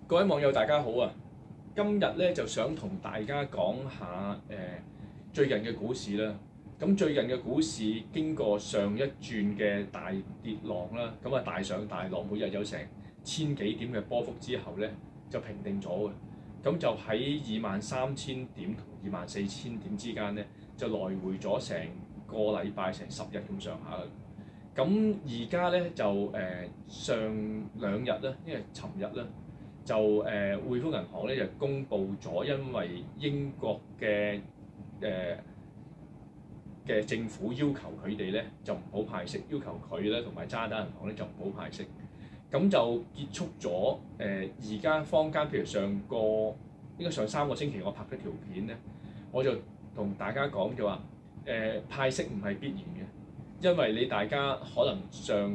各位網友大家好啊！今日咧就想同大家講下最近嘅股市啦。咁最近嘅股市經過上一轉嘅大跌浪啦，咁啊大上大落，每日有成千幾點嘅波幅之後咧就平定咗嘅。咁就喺23,000點同24,000點之間咧就來回咗成個禮拜成10日咁上下嘅。咁而家咧就上兩日咧，因為尋日咧。就匯豐銀行咧就公布咗，因為英國嘅政府要求佢哋咧就唔好派息，要求佢咧同埋渣打銀行咧就唔好派息，咁就結束咗而家坊間譬如應該上3個星期我拍咗條片咧，我就同大家講就話派息唔係必然嘅，因為你大家可能上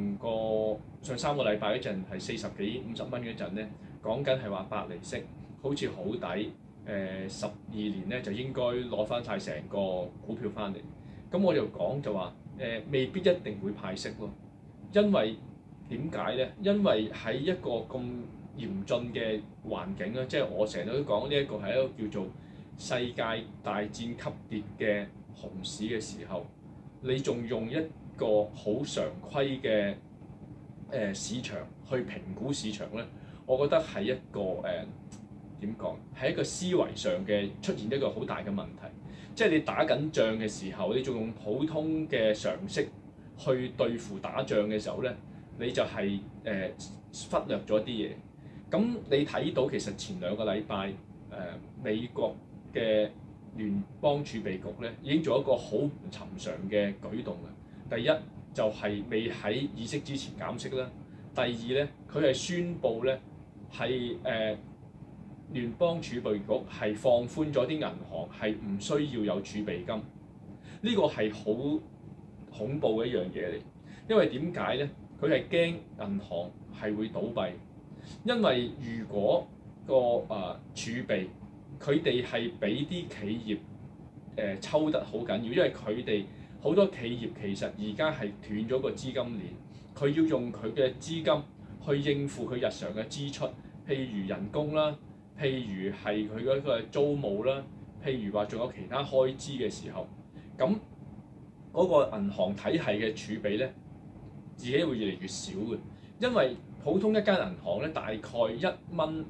3個禮拜嗰陣係40幾50蚊嗰陣咧。講緊係話8厘息，好似好抵。12年咧就應該攞翻晒成個股票翻嚟。咁我就講就話未必一定會派息咯。因為點解咧？因為喺一個咁嚴峻嘅環境咧，即係我成日都講呢一個係一個叫做世界大戰級別嘅熊市嘅時候，你仲用一個好常規嘅市場去評估市場咧？我覺得係一個點講，係一個思維上嘅出現一個好大嘅問題。即係你打緊仗嘅時候，你仲用普通嘅常識去對付打仗嘅時候咧，你就係忽略咗啲嘢。咁你睇到其實前2個禮拜美國嘅聯邦儲備局咧已經做一個好唔尋常嘅舉動啦。第一就係未喺議息之前減息啦。第二咧，佢係宣布咧。係聯邦儲備局係放寬咗啲銀行係唔需要有儲備金，呢個係好恐怖嘅一樣嘢嚟。因為點解咧？佢係驚銀行係會倒閉，因為如果個儲備佢哋係俾啲企業抽得好緊要，因為佢哋好多企業其實而家係斷咗個資金鏈，佢要用佢嘅資金去應付佢日常嘅支出，譬如人工啦，譬如係佢嗰個租務啦，譬如話仲有其他開支嘅時候，咁嗰個銀行體系嘅儲備咧，自己會越嚟越少嘅，因為普通一間銀行咧，大概1蚊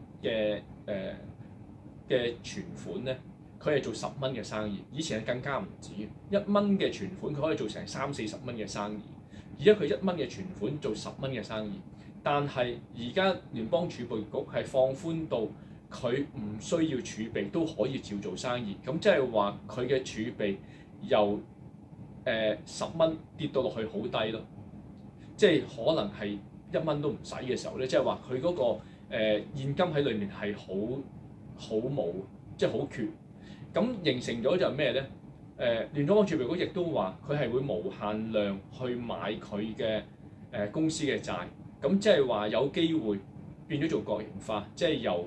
嘅存款咧，佢係做10蚊嘅生意，以前係更加唔止1蚊嘅存款，佢可以做成30-40蚊嘅生意，而家佢1蚊嘅存款做10蚊嘅生意。但係而家聯邦儲備局係放寬到佢唔需要儲備都可以照做生意，咁即係話佢嘅儲備由10蚊跌到落去好低咯，即係可能係1蚊都唔使嘅時候咧，即係話佢嗰個現金喺裏面係好冇，即係好缺。咁形成咗就係咩咧？聯邦儲備局亦都話佢係會無限量去買佢嘅公司嘅債。咁即係話有機會變咗做國營化，即係由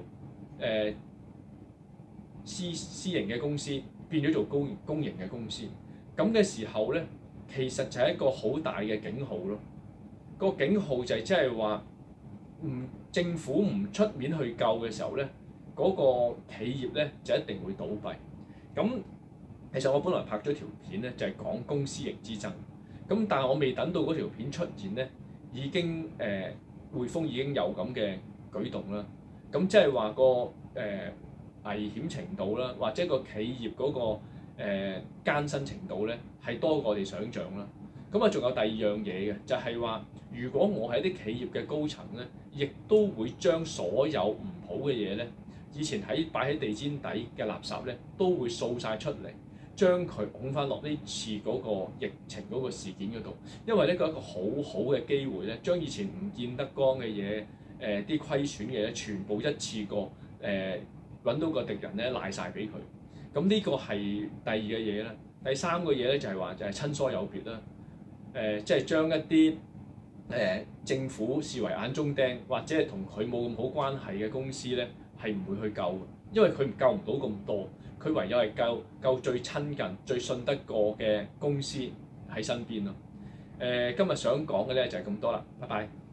私營嘅公司變咗做公營嘅公司。咁嘅時候咧，其實就係一個好大嘅警號咯。個警號就係即係話，政府唔出面去救嘅時候咧，嗰個企業咧就一定會倒閉。咁其實我本來拍咗條片咧，就係講公私營之爭。咁但係我未等到嗰條片出現咧。已經匯豐已經有咁嘅舉動啦，咁即係話個危險程度啦，或者個企業嗰個艱辛程度咧，係多過我哋想像啦。咁啊，仲有第二樣嘢嘅，就係話，如果我係啲企業嘅高層咧，亦都會將所有唔好嘅嘢咧，以前擺喺地氈底嘅垃圾咧，都會掃晒出嚟。將佢拱翻落呢次嗰個疫情嗰個事件嗰度，因為呢個係一個好好嘅機會咧，將以前唔見得光嘅嘢，啲虧損嘅嘢，全部一次過揾到個敵人咧賴晒俾佢。咁呢個係第二嘅嘢啦。第三個嘢咧就係話就係親疏有別啦。即係將一啲政府視為眼中釘，或者係同佢冇咁好關係嘅公司咧，係唔會去救嘅，因為佢救唔到咁多。佢唯有係救最親近、最信得過嘅公司喺身邊咯。今日想講嘅咧就係咁多啦，拜拜。